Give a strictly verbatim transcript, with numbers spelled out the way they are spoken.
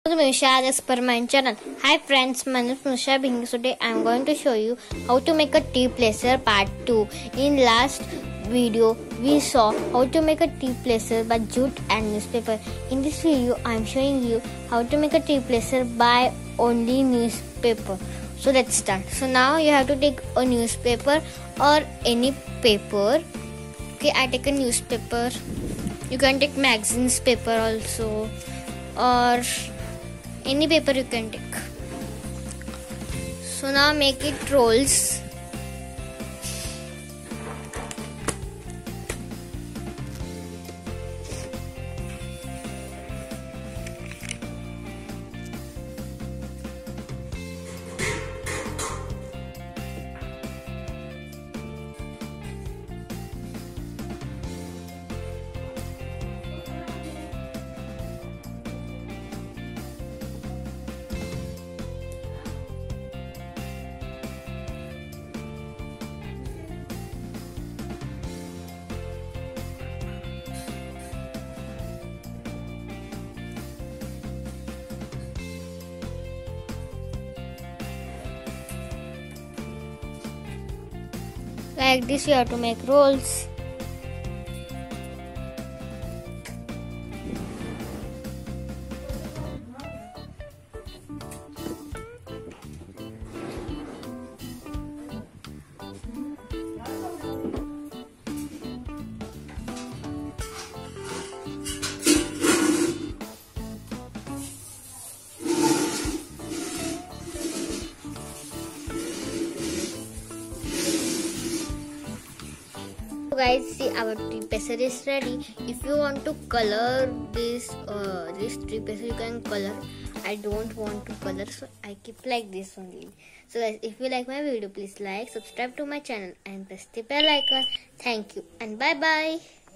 Musha, as per my channel. Hi friends, my name is Musha Bing. Today I am going to show you how to make a tea placer part two. In last video we saw how to make a tea placer by jute and newspaper. In this video I am showing you how to make a tea placer by only newspaper. So let's start. So now you have to take a newspaper or any paper. Okay, I take a newspaper. You can take magazines paper also, or any paper you can take. So now make it rolls. Like this you have to make rolls. Guys, see, our tree placer is ready. If you want to color this uh, this tree placer, you can color. I don't want to color, so I keep like this only. So guys, if you like my video, please like, subscribe to my channel and press the bell icon. Thank you and bye bye.